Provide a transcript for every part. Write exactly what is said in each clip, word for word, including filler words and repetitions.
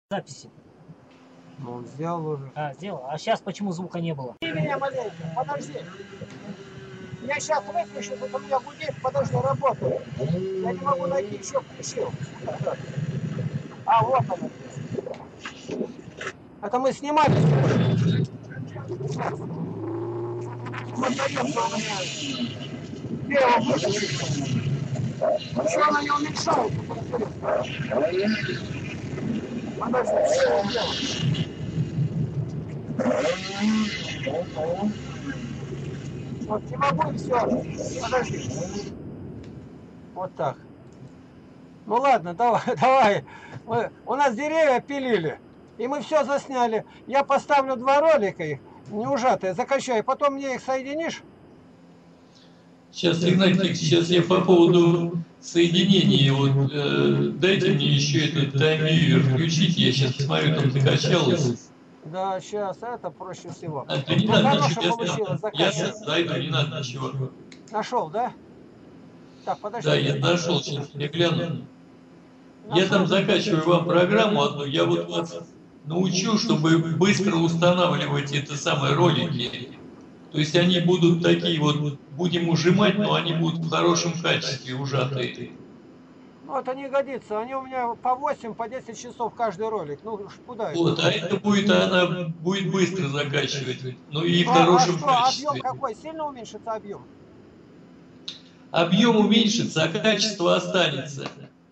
Записи. Ну, он сделал уже. А, сделал. А сейчас почему звука не было? Ты меня маленько, подожди. Я сейчас выключу, тут у меня гудит, подожди, работает. Я не могу найти, еще включил. А, вот он. Это мы снимали сегодня. Вот конечно, у меня первого выключил. Еще она не уменьшается. Подожди, что я делаю? Вот не могу и все. Подожди. Вот так. Ну ладно, давай, давай. Мы, у нас деревья пилили, и мы все засняли. Я поставлю два ролика их, не ужатые, закачаю, потом мне их соединишь? Сейчас, Игнатий, сейчас я по поводу соединения, вот, э, дайте мне еще этот таймвивер включить, я сейчас посмотрю, там закачалось. Да, сейчас, это проще всего. А, да не Ну, надо хорошо ничего, получилось, я, я закачивай. зайду, не надо ничего. Нашел, да? Так, подожди. Да, я нашел, сейчас я гляну. Я Нашел? там закачиваю вам программу одну, я вот вас научу, чтобы быстро устанавливать это самые ролики. То есть они будут такие вот, будем ужимать, но они будут в хорошем качестве ужатые. Ну, это не годится. Они у меня по восемь, по десять часов каждый ролик. Ну, куда это? Вот, а это будет, она будет быстро закачивать, ну и в А, а хорошем что, качестве. объем какой? Сильно уменьшится объем? Объем уменьшится, а качество останется.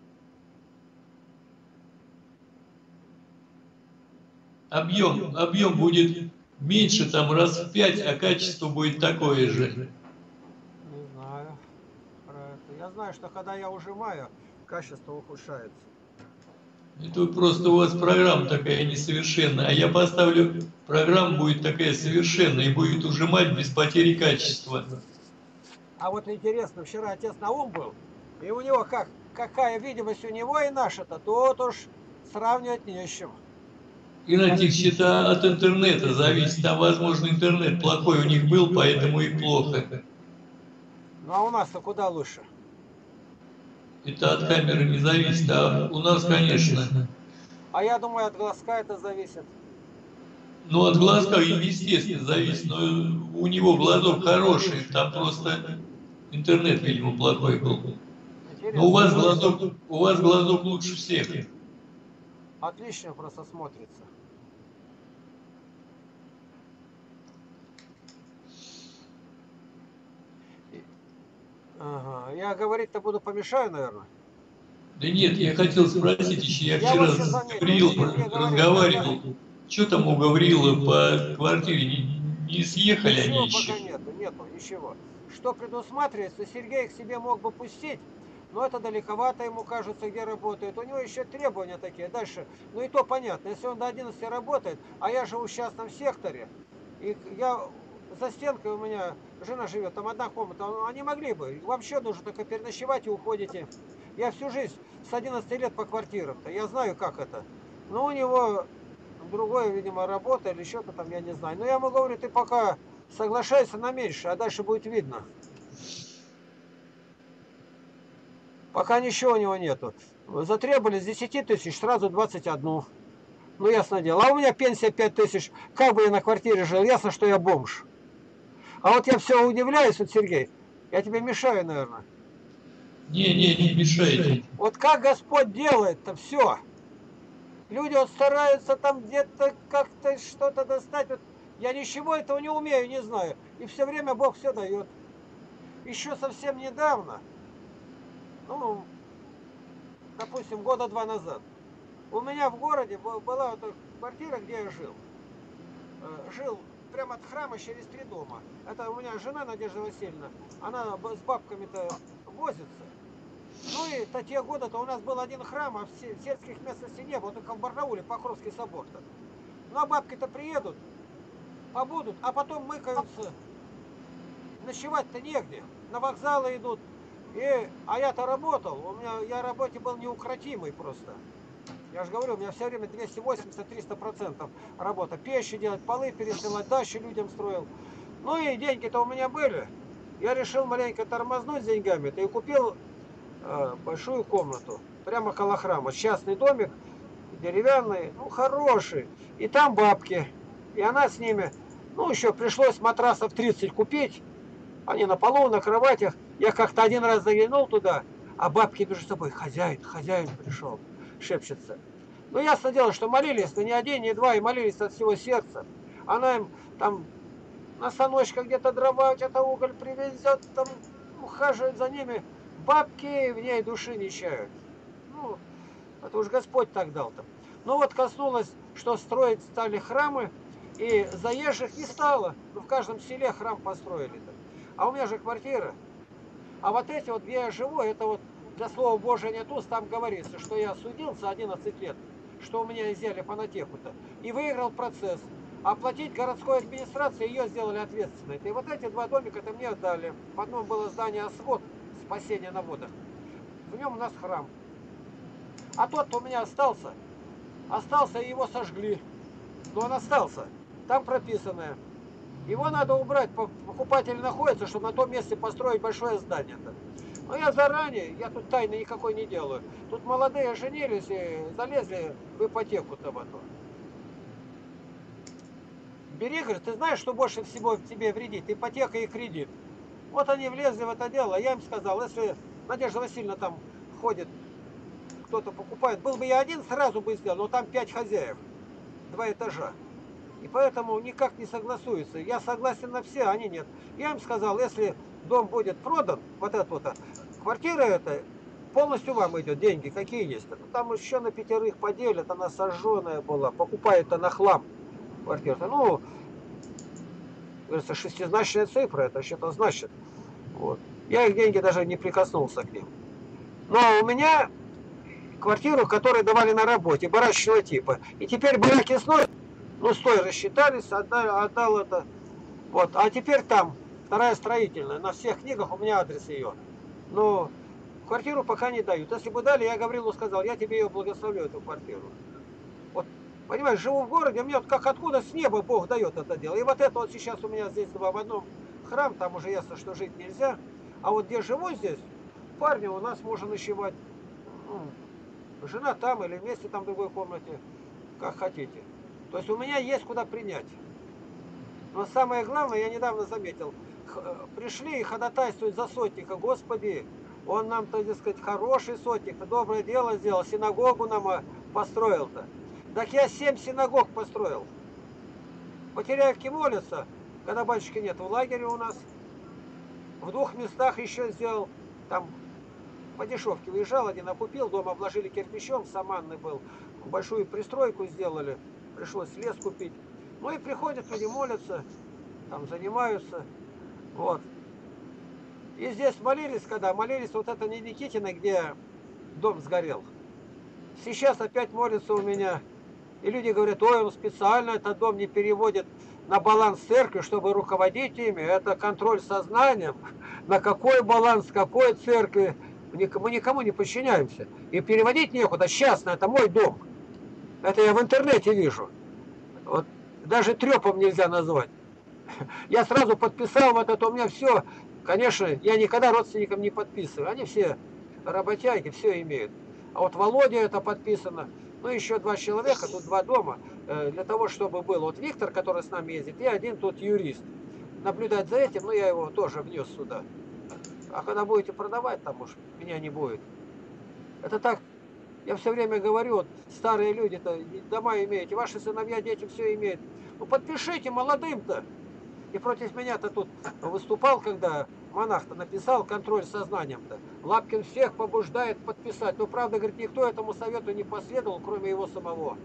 Объем, объем будет меньше, там раз в пять, а качество будет такое же. Не знаю про это. Я знаю, что когда я ужимаю, качество ухудшается. Это просто у вас программа такая несовершенная, а я поставлю, программа будет такая совершенная и будет ужимать без потери качества. А вот интересно, вчера отец Наум был, и у него как, какая видимость у него и наша-то, тут уж сравнивать не с чем. Игнатий, счета от интернета зависит, там, возможно, интернет плохой у них был, поэтому и плохо. Ну а у нас-то куда лучше? Это от камеры не зависит, а у нас, конечно. А я думаю, от глазка это зависит. Ну, от глазка, естественно, зависит, но у него глазок хороший, там просто интернет, видимо, плохой был. Интересно. Но у вас глазок, у вас глазок лучше всех. Отлично просто смотрится. Ага. Я говорить-то буду помешаю, наверное. Да нет, я хотел спросить еще, я Я вчера вот сейчас с заметил, Гаврилом если я разговаривал, что там у Гаврила по квартире, не, не съехали они Ничего еще? пока нету, нету, ничего. Что предусматривается, Сергей к себе мог бы пустить, но это далековато ему кажется, где работает. У него еще требования такие. Дальше, ну и то понятно, если он до одиннадцати работает, а я живу в частном секторе, и я за стенкой у меня жена живет, там одна комната, они могли бы. Вообще нужно только переночевать и уходите. Я всю жизнь с одиннадцати лет по квартирам-то, я знаю, как это. Но у него другое, видимо, работа или что-то там, я не знаю. Но я ему говорю, ты пока соглашайся на меньше, а дальше будет видно. Пока ничего у него нету. Затребовали с десяти тысяч сразу двадцать одну. Ну, ясно дело. А у меня пенсия пять тысяч. Как бы я на квартире жил, ясно, что я бомж. А вот я все удивляюсь, вот, Сергей, я тебе мешаю, наверное. Не, не, не мешайте. Вот как Господь делает-то все. Люди вот стараются там где-то как-то что-то достать. Вот я ничего этого не умею, не знаю. И все время Бог все дает. Еще совсем недавно, ну, допустим, года два назад, у меня в городе была вот квартира, где я жил. Жил прямо от храма через три дома. Это у меня жена Надежда Васильевна, она с бабками-то возится. Ну и то те годы-то у нас был один храм, а в сельских местностей не было, только в Барнауле, Покровский собор-то. Ну а бабки-то приедут, побудут, а потом мыкаются. Ночевать-то негде, на вокзалы идут. И, а я-то работал, у меня, я работе был неукротимый просто. Я же говорю, у меня все время двести восемьдесят — триста процентов работа. Печи делать, полы перестилать, дачи людям строил. Ну и деньги-то у меня были. Я решил маленько тормознуть с деньгами. И купил э, большую комнату. Прямо около храма. Частный домик. деревянные, ну, хорошие. И там бабки. И она с ними, ну, еще пришлось матрасов тридцать купить. Они на полу, на кроватях. Я как-то один раз заглянул туда, а бабки между собой: хозяин, хозяин пришел, шепчется. Ну, ясно дело, что молились, но не один, не два, и молились от всего сердца. Она им там на станочках где-то дрова, где-то уголь привезет, там ухаживает за ними. Бабки в ней души не чают. Ну, это уж Господь так дал-то. Ну вот коснулось, что строить стали храмы, и заезжих не стало. Ну, в каждом селе храм построили-то. А у меня же квартира. А вот эти вот, где я живу, это вот для слова Божия нет уст, там говорится, что я судился одиннадцать лет, что у меня изъяли фонотеку-то, и выиграл процесс. А оплатить городской администрации ее сделали ответственной. И вот эти два домика-то мне отдали. В одном было здание «Освод», спасение на водах. В нем у нас храм. А тот-то у меня остался. Остался, и его сожгли. Но он остался. Там прописанное. Его надо убрать. Покупатель находится, чтобы на том месте построить большое здание-то. Но я заранее, я тут тайны никакой не делаю. Тут молодые женились и залезли в ипотеку-то в эту. Бери, говорит, ты знаешь, что больше всего тебе вредит? Ипотека и кредит. Вот они влезли в это дело. Я им сказал, если Надежда Васильевна там ходит, кто-то покупает, был бы я один, сразу бы сделал, но там пять хозяев, два этажа. И поэтому никак не согласуются. Я согласен на все, а они нет. Я им сказал, если дом будет продан, вот это вот, квартира эта, полностью вам идет, деньги какие есть. Там еще на пятерых поделят, она сожженная была, покупает-то на хлам. Квартира. Ну, говорится, шестизначная цифра, это что-то значит. Вот. Я их деньги даже не прикоснулся к ним. Но у меня квартиру, которую давали на работе, барачного типа. И теперь бараки сносят, ну, с той рассчитались, отдал, отдал это. Вот. А теперь там, вторая строительная, на всех книгах у меня адрес ее. Но квартиру пока не дают. Если бы дали, я Гаврилу сказал, я тебе ее благословлю, эту квартиру. Вот. Понимаешь, живу в городе, мне вот как откуда с неба Бог дает это дело. И вот это вот сейчас у меня здесь два в одном храм, там уже ясно, что жить нельзя. А вот где живу здесь, парни у нас можно ночевать. Ну, жена там или вместе там в другой комнате, как хотите. То есть у меня есть куда принять. Но самое главное, я недавно заметил, пришли и ходатайствуют за сотника. Господи, он нам, так сказать, хороший сотник, доброе дело сделал, синагогу нам построил-то. Так я семь синагог построил. Потеряевки молятся, когда батюшки нет, в лагере у нас. В двух местах еще сделал. Там по дешевке выезжал, один окупил, дом обложили кирпичом, саманный был. Большую пристройку сделали, пришлось лес купить. Ну и приходят люди, молятся, там занимаются. Вот. И здесь молились, когда молились, вот это не Никитина, где дом сгорел. Сейчас опять молятся у меня. И люди говорят, ой, он специально этот дом не переводит на баланс церкви, чтобы руководить ими. Это контроль сознанием. На какой баланс, какой церкви. Мы никому не подчиняемся. И переводить некуда. Частно, это мой дом. Это я в интернете вижу. Вот. Даже трепом нельзя назвать. Я сразу подписал вот это, у меня все. Конечно, я никогда родственникам не подписываю. Они все работяги, все имеют. А вот Володя это подписано. Ну, еще два человека, тут два дома, для того, чтобы был. Вот Виктор, который с нами ездит, и один тут юрист. Наблюдать за этим, ну, я его тоже внес сюда. А когда будете продавать, там уж меня не будет. Это так, я все время говорю, вот старые люди-то дома имеете, ваши сыновья, дети все имеют. Ну, подпишите молодым-то. И против меня-то тут выступал, когда монах-то написал контроль сознанием-то. Лапкин всех побуждает подписать. Но правда, говорит, никто этому совету не последовал, кроме его самого.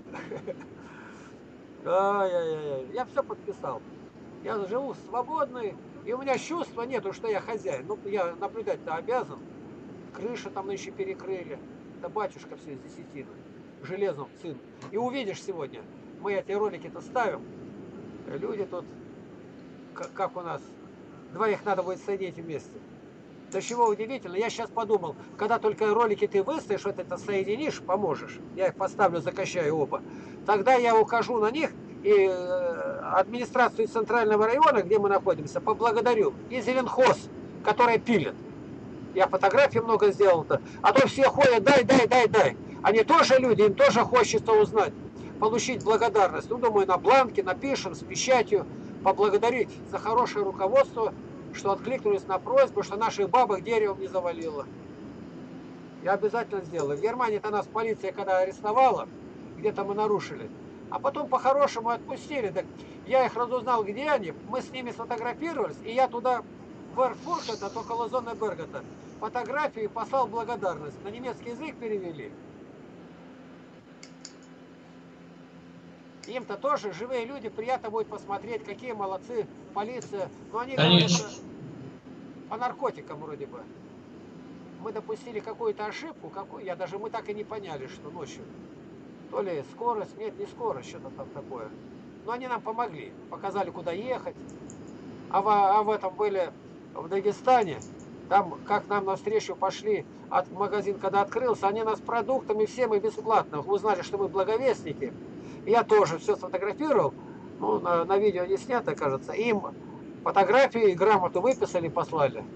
Ай-яй-яй. Я все подписал. Я живу свободный, и у меня чувства нету, что я хозяин. Ну, я наблюдать-то обязан. Крышу там еще перекрыли. Это батюшка все из десятины. Железом сын. И увидишь сегодня, мы эти ролики-то ставим. Люди тут, как, как у нас, двоих надо будет соединить вместе. До чего удивительно, я сейчас подумал, когда только ролики ты выставишь, вот это соединишь, поможешь, я их поставлю, закачаю оба, тогда я укажу на них и администрацию Центрального района, где мы находимся, поблагодарю, и Зеленхоз, который пилит. Я фотографий много сделал-то, а то все ходят, дай, дай, дай, дай. Они тоже люди, им тоже хочется узнать, получить благодарность. Ну, думаю, на бланке напишем с печатью, поблагодарить за хорошее руководство, что откликнулись на просьбу, что наших бабок деревом не завалило. Я обязательно сделаю. В Германии-то нас полиция когда арестовала, где-то мы нарушили, а потом по-хорошему отпустили. Так я их разузнал, где они, мы с ними сфотографировались, и я туда, в Эрфурт, это около зоны Бергета, фотографию послал благодарность. На немецкий язык перевели. Им-то тоже живые люди, приятно будет посмотреть, какие молодцы, полиция. Но они говорят, по наркотикам вроде бы. Мы допустили какую-то ошибку, какую, я даже мы так и не поняли, что ночью. То ли скорость, нет, не скорость, что-то там такое. Но они нам помогли, показали, куда ехать. А в, а в этом были в Дагестане, там, как нам навстречу пошли, от магазин, когда открылся, они нас продуктами всем и бесплатно. Узнали, что мы благовестники. Я тоже все сфотографировал, ну, на, на видео не снято, кажется. Им фотографии и грамоту выписали, послали.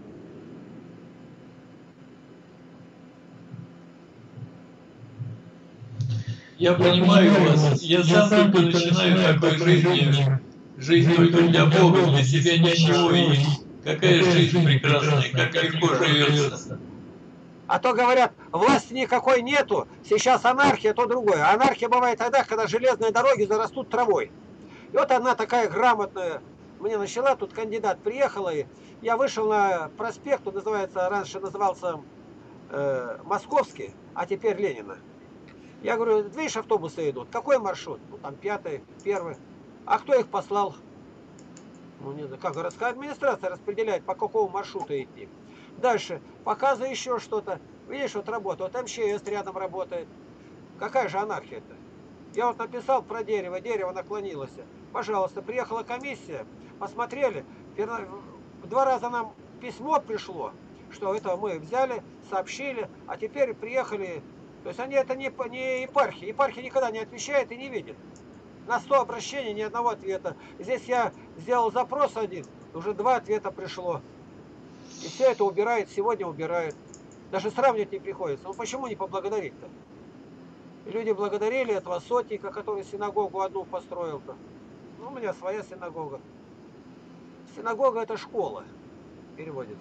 Я понимаю вас. Я сам только начинаю такой жизни. Жизнь только для Бога, для себя ничего. И какая жизнь прекрасная, как легко живется. А то говорят, власти никакой нету, сейчас анархия, то другое. Анархия бывает тогда, когда железные дороги зарастут травой. И вот одна такая грамотная мне начала, тут кандидат приехала, и я вышел на проспект, он называется, раньше назывался э, Московский, а теперь Ленина. Я говорю, видишь, автобусы идут, какой маршрут? Ну там пятый, первый. А кто их послал? Ну не знаю, как городская администрация распределяет, по какому маршруту идти. Дальше, показывай еще что-то. Видишь, вот работа, вот эм че эс рядом работает. Какая же анархия-то? Я вот написал про дерево, дерево наклонилось. Пожалуйста, приехала комиссия, посмотрели. Два раза нам письмо пришло, что это мы взяли, сообщили, а теперь приехали. То есть они это не, не епархия. Епархия никогда не отвечает и не видит. На сто обращений ни одного ответа. Здесь я сделал запрос один, уже два ответа пришло. И все это убирает, сегодня убирает. Даже сравнивать не приходится. Ну почему не поблагодарить-то? Люди благодарили этого сотника, который синагогу одну построил-то. Ну, у меня своя синагога. Синагога это школа, переводится.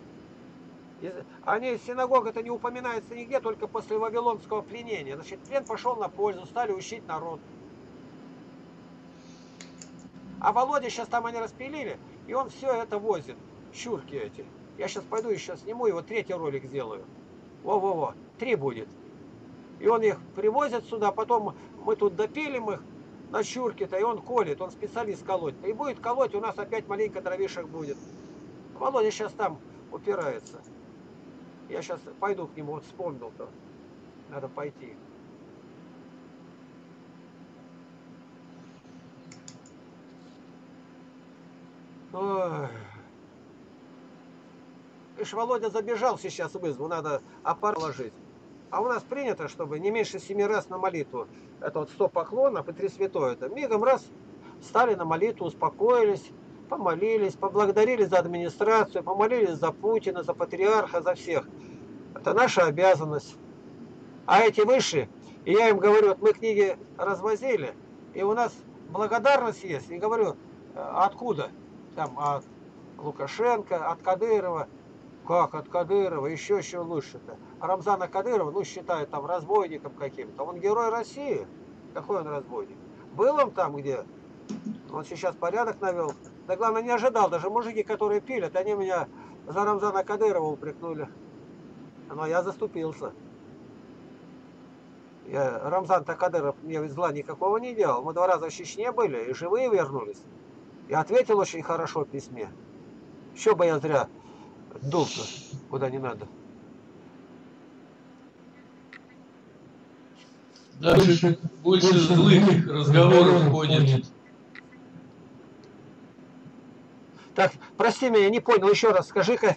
Они, синагога-то не упоминается нигде, только после вавилонского пленения. Значит, плен пошел на пользу, стали учить народ. А Володя сейчас там они распилили, и он все это возит. Щурки эти. Я сейчас пойду еще сниму, его третий ролик сделаю. Во-во-во, три будет. И он их привозит сюда, потом мы тут допилим их на щурке-то, и он колет, он специалист колоть. И будет колоть, у нас опять маленько дровишек будет. Володя сейчас там упирается. Я сейчас пойду к нему, вот вспомнил-то. Надо пойти. Ой. Ишь, Володя забежал сейчас в избу, надо опар ложить. А у нас принято, чтобы не меньше семи раз на молитву. Это вот сто поклонов и три святое. Это мигом раз встали на молитву, успокоились, помолились, поблагодарили за администрацию, помолились за Путина, за патриарха, за всех. Это наша обязанность. А эти высшие, и я им говорю, вот мы книги развозили, и у нас благодарность есть. И говорю, откуда? Там от Лукашенко, от Кадырова. Как от Кадырова? Еще еще лучше-то. Рамзана Кадырова, ну, считают там разбойником каким-то. Он герой России. Какой он разбойник? Был он там, где? Он сейчас порядок навел. Да главное, не ожидал. Даже мужики, которые пилят, они меня за Рамзана Кадырова упрекнули. Но я заступился. Я, Рамзан-то Кадыров мне зла никакого не делал. Мы два раза в Чечне были и живые вернулись. Я ответил очень хорошо в письме. Еще бы я зря дул-то, куда не надо. Дальше больше злых разговоров ходит. Так, прости меня, не понял, еще раз скажи-ка.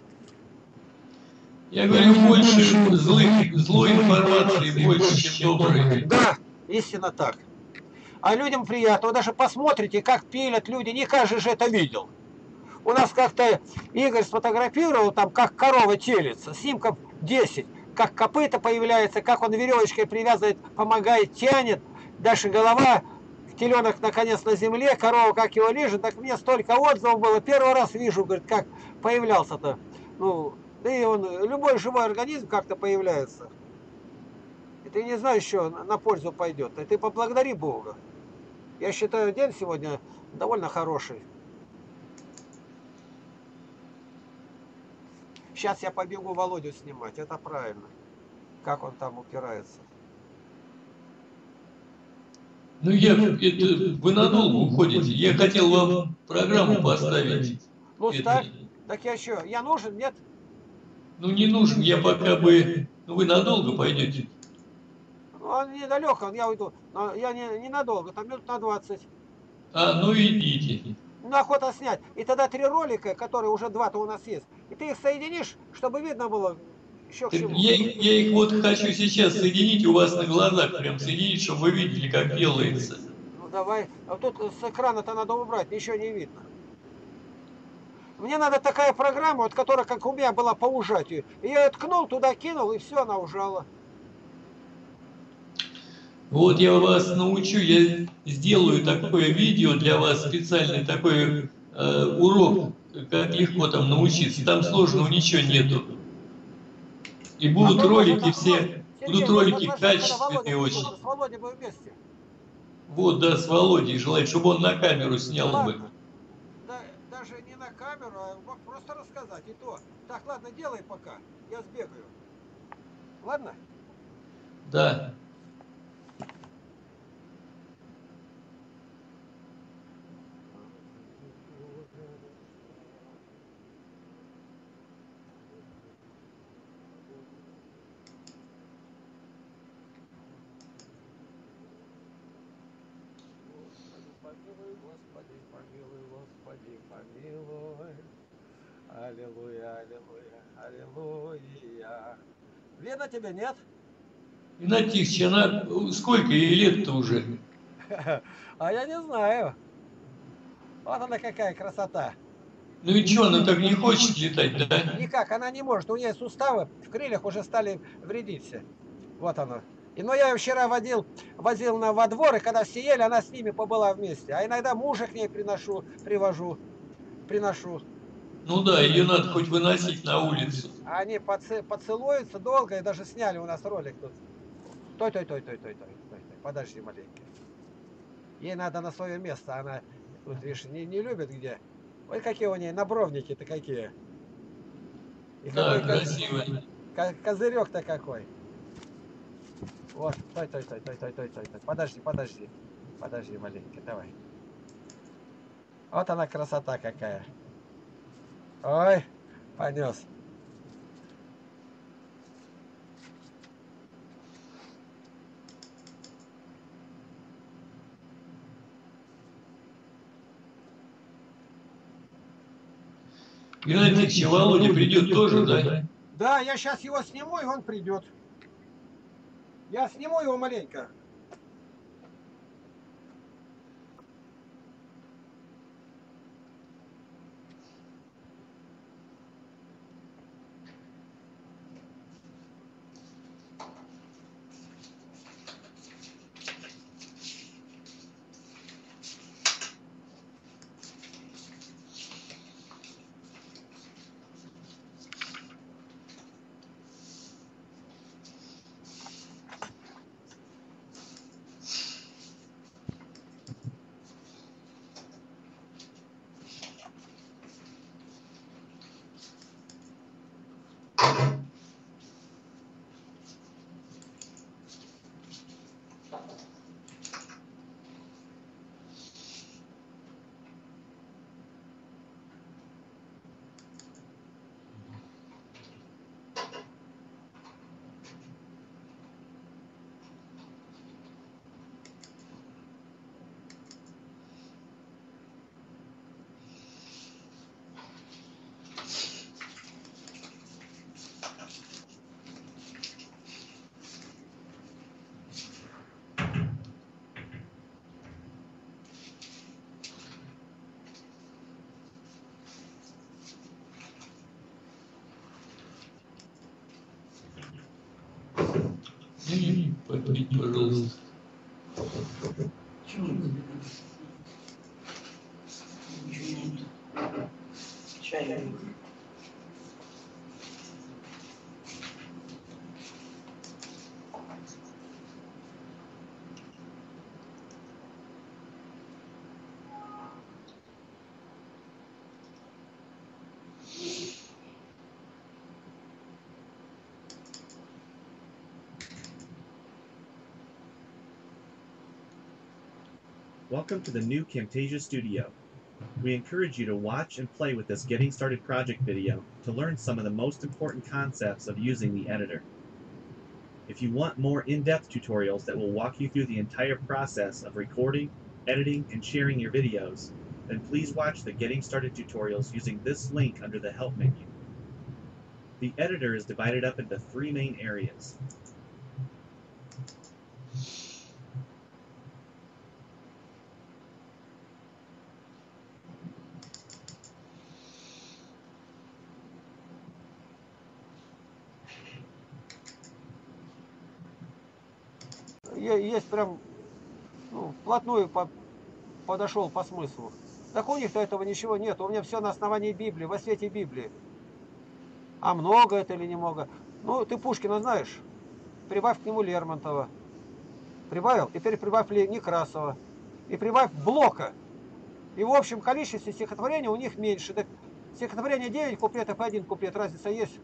Я говорю, больше злых, злой информации, больше, чем доброй. Да, истинно так. А людям приятно. Вы даже посмотрите, как пилят люди. Не каждый же это видел. У нас как-то Игорь сфотографировал, там, как корова телится. Снимков десять. как копыта появляется, как он веревочкой привязывает, помогает, тянет. Дальше голова, теленок наконец на земле, корова как его лежит. Так мне столько отзывов было. Первый раз вижу, говорит, как появлялся-то. Ну, да и он, любой живой организм как-то появляется. И ты не знаешь, что на пользу пойдет. И ты поблагодари Бога. Я считаю, день сегодня довольно хороший. Сейчас я побегу Володю снимать, это правильно. Как он там упирается. Ну, я, это, вы надолго уходите. Я хотел вам программу поставить. Ну, Это, ставь. Так я что, я нужен, нет? ну, не нужен, я пока бы... Ну, вы надолго пойдете? Ну, он недалеко, я уйду. Но я не, ненадолго, там минут на двадцать. А, ну идите. Ну, охота снять. И тогда три ролика, которые уже два-то у нас есть. И ты их соединишь, чтобы видно было еще к Так чему. я, я их вот хочу сейчас соединить у вас на глазах, прям соединить, чтобы вы видели, как делается. Ну, давай. А тут с экрана-то надо убрать, ничего не видно. Мне надо такая программа, вот которая, как у меня была по ужатию. И я ее ткнул, туда кинул, и все, она ужала. Вот я вас научу, я сделаю такое видео для вас, специальный такой э, урок, как легко там научиться. Там сложного ничего нету. И будут А ролики можно, все, Сергей, будут можно ролики предложить, когда качественные Володя очень. придет, с Володей мы вместе. Вот, да, с Володей желает, чтобы он на камеру снял бы. Ладно. Да, даже не на камеру, а мог просто рассказать. И то. Так, ладно, делай пока. Я сбегаю. Ладно? Да. Помилуй, Господи, помилуй, Господи, помилуй. Аллилуйя, аллилуйя, аллилуйя. Видно тебе, нет? Игнатьевич, она сколько ей лет-то уже? А я не знаю. Вот она какая красота. Ну и что, она так не хочет летать, да? Никак, она не может. У нее суставы в крыльях уже стали вредиться. Вот оно. И, но я ее вчера водил, возил на, во двор, и когда все ели, она с ними побыла вместе. А иногда мужа к ней приношу, привожу, приношу. Ну да, ее надо хоть выносить на улицу. А они поци, поцелуются долго, и даже сняли у нас ролик тут. Той, той, той, той, той, той, той, той. Подожди маленько. Ей надо на свое место, она тут, видишь, не, не любит где. Ой, какие у нее набровники-то какие. И Да, какой красиво. козырек-то какой. Вот, той, той, той, той, той, той, той, той. Подожди, подожди. Подожди маленько, давай. Вот она красота какая. Ой, понес. Игнатьевич, Володя придет тоже, да? Да, я сейчас его сниму, и он придет. Я сниму его маленько. Возьми, попить, пожалуйста. Чего не Ничего нет. Чай. Welcome to the new Camtasia Studio. We encourage you to watch and play with this Getting Started project video to learn some of the most important concepts of using the editor. If you want more in-depth tutorials that will walk you through the entire process of recording, editing, and sharing your videos, then please watch the Getting Started tutorials using this link under the Help menu. The editor is divided up into three main areas. Есть прям, ну, вплотную по, подошел по смыслу. Так у них-то этого ничего нет. У меня все на основании Библии, во свете Библии. А много это или немного? Ну, ты Пушкина знаешь? Прибавь к нему Лермонтова. Прибавил? Теперь прибавь Некрасова. И прибавь Блока. И в общем количестве стихотворений у них меньше. Так стихотворение девять куплетов и один куплет. Разница есть?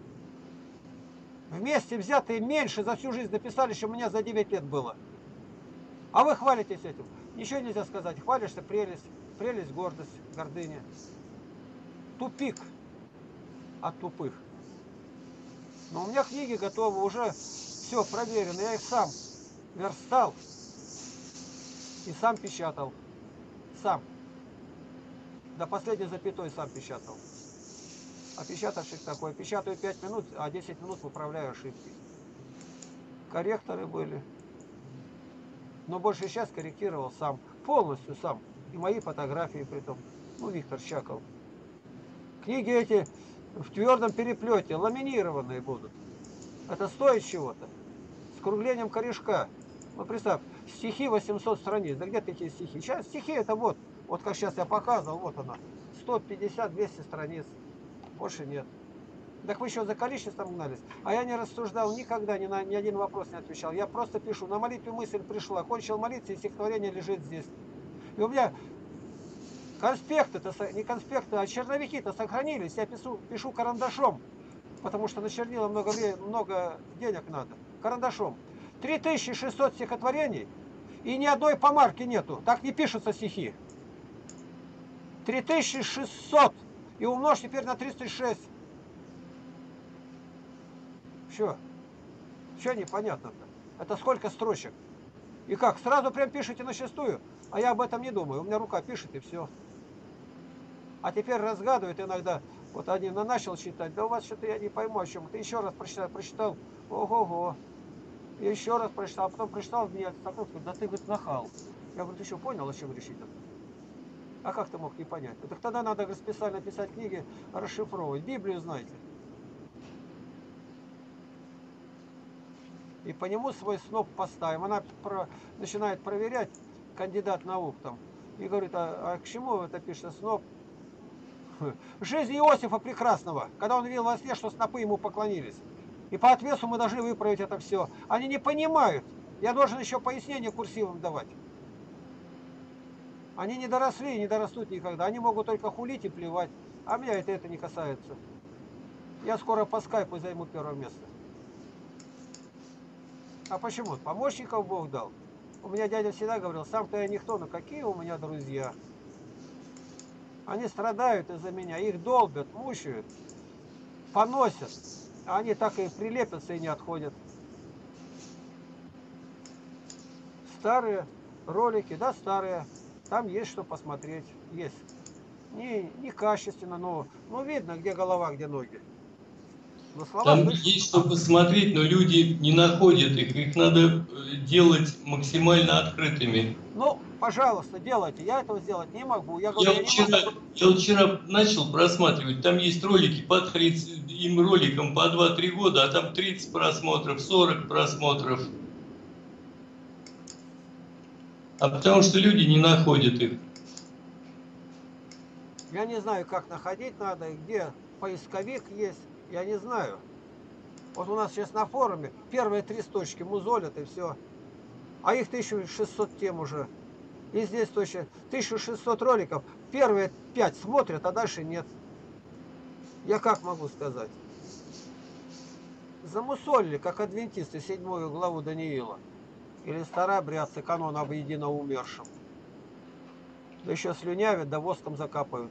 Вместе взятые меньше за всю жизнь написали, чем у меня за девять лет было. А вы хвалитесь этим. Ничего нельзя сказать. Хвалишься — прелесть. Прелесть — гордость, гордыня. Тупик от тупых. Но у меня книги готовы, уже все проверено. Я их сам верстал и сам печатал. Сам. До последней запятой сам печатал. А печатальщик такой. Печатаю пять минут, а десять минут выправляю ошибки. Корректоры были. Но больше сейчас корректировал сам. Полностью сам. И мои фотографии при том. Ну, Виктор Щаков. Книги эти в твердом переплете, ламинированные будут. Это стоит чего-то. С круглением корешка. Ну, представь, стихи восемьсот страниц. Да где такие стихи? Сейчас стихи это вот. Вот как сейчас я показывал, вот она. сто пятьдесят — двести страниц. Больше нет. Так вы еще за количеством гнались. А я не рассуждал никогда, ни на ни один вопрос не отвечал. Я просто пишу. На молитве мысль пришла. Кончил молиться, и стихотворение лежит здесь. И у меня конспекты-то, не конспекты, а черновики-то сохранились. Я пишу, пишу карандашом. Потому что на чернила много, много денег надо. Карандашом. три тысячи шестьсот стихотворений. И ни одной помарки нету. Так не пишутся стихи. три тысячи шестьсот. И умножь теперь на тридцать шесть. Все. Все непонятно-то. Это сколько строчек? И как? Сразу прям пишите на шестую? А я об этом не думаю. У меня рука пишет и все. А теперь разгадывает иногда. Вот один начал читать. Да у вас что-то я не пойму, о чем. Ты еще раз прочитал. Прочитал. Ого-го. И еще раз прочитал. А потом прочитал. Мне такой, да ты, говорит, нахал. Я говорю, ты что, понял, о чем речь идет? А как ты мог не понять? Так тогда надо, говорит, специально писать книги, расшифровывать. Библию знаете. И по нему свой сноп поставим. Она про, начинает проверять, кандидат наук там. И говорит, а, а к чему это пишет сноп? Жизнь Иосифа Прекрасного, когда он видел во сне, что снопы ему поклонились. И по отвесу мы должны выправить это все. Они не понимают. Я должен еще пояснение курсивом давать. Они не доросли и не дорастут никогда. Они могут только хулить и плевать. А меня это, это не касается. Я скоро по скайпу займу первое место. А почему? Помощников Бог дал. У меня дядя всегда говорил, сам-то я никто, но какие у меня друзья. Они страдают из-за меня. Их долбят, мучают, поносят. А они так и прилепятся и не отходят. Старые ролики, да, старые. Там есть что посмотреть. Есть. Не, не качественно, но, но видно, где голова, где ноги. На слова Там слышишь? есть что посмотреть, но люди не находят их. Их надо делать максимально открытыми. Ну, пожалуйста, делайте. Я этого сделать не могу. Я Я говорю, я не вчера, могу. я вчера начал просматривать, там есть ролики по тридцать, им роликам по два-три года, а там тридцать просмотров, сорок просмотров. А потому что люди не находят их. Я не знаю, как находить надо, и где поисковик есть. Я не знаю. Вот у нас сейчас на форуме первые три строчки музолят и все. А их тысяча шестьсот тем уже. И здесь точно тысяча шестьсот роликов. Первые пять смотрят, а дальше нет. Я как могу сказать? Замусолили, как адвентисты, седьмую главу Даниила. Или старообрядцы, канон об единоумершем. Да еще слюнявят, да воском закапают.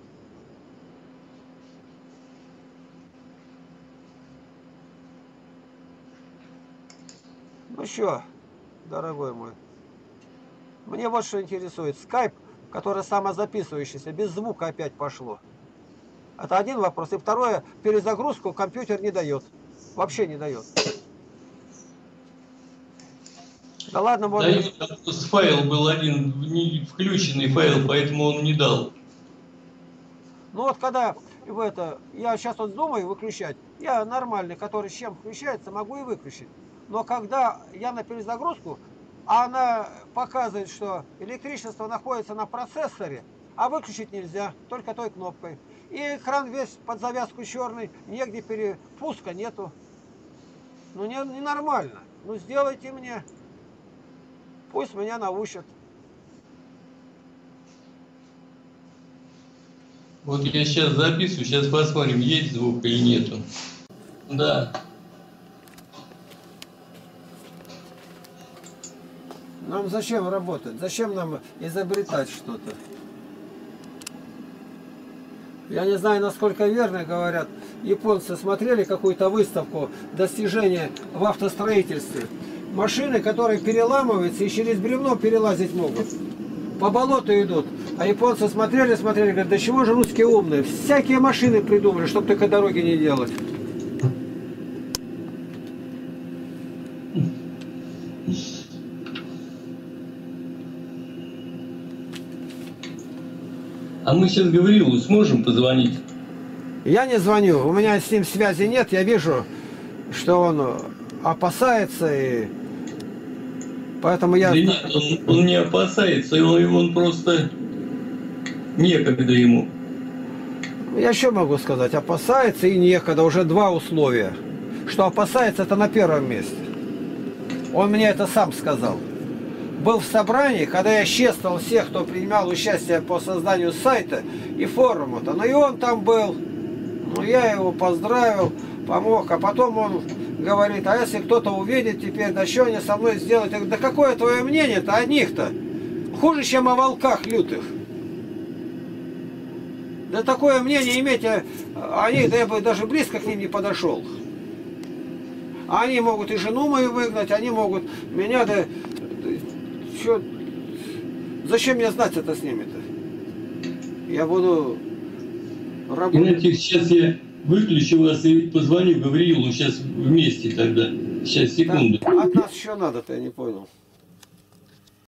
Ну что, дорогой мой, мне вот что интересует. Скайп, который самозаписывающийся, без звука опять пошло. Это один вопрос. И второе, перезагрузку компьютер не дает. Вообще не дает. Да ладно, можно... Да, там просто файл был один, не включенный файл, поэтому он не дал. Ну вот когда в это, я сейчас вот думаю выключать, я нормальный, который с чем включается, могу и выключить. Но когда я на перезагрузку, а она показывает, что электричество находится на процессоре, а выключить нельзя, только той кнопкой. И экран весь под завязку черный, негде перепуска нету. Ну не, не нормально. Ну сделайте мне. Пусть меня научат. Вот я сейчас записываю, сейчас посмотрим, есть звук или нету. Да. Нам зачем работать? Зачем нам изобретать что-то? Я не знаю, насколько верно говорят. Японцы смотрели какую-то выставку достижения в автостроительстве. Машины, которые переламываются и через бревно перелазить могут. По болоту идут. А японцы смотрели, смотрели, говорят, да чего же русские умные? Всякие машины придумали, чтобы только дороги не делать. А мы сейчас Гаврилу сможем позвонить? Я не звоню, у меня с ним связи нет, я вижу, что он опасается, и поэтому я... Да нет, он, он не опасается, он, он просто некогда ему. Я еще могу сказать, опасается и некогда, уже два условия. Что опасается, это на первом месте. Он мне это сам сказал. Был в собрании, когда я чествовал всех, кто принимал участие по созданию сайта и форума-то. Ну и он там был. Ну я его поздравил, помог. А потом он говорит, а если кто-то увидит теперь, да что они со мной сделают? Я говорю, да какое твое мнение-то о них-то? Хуже, чем о волках лютых. Да такое мнение иметь о них, да я бы даже близко к ним не подошел. Они могут и жену мою выгнать, они могут меня, да... Что? Зачем мне знать это с ними-то? Я буду работать. Знаете, сейчас я выключу вас и позвоню Гавриилу сейчас вместе тогда. Сейчас, секунду. Да, от нас еще надо-то, я не понял.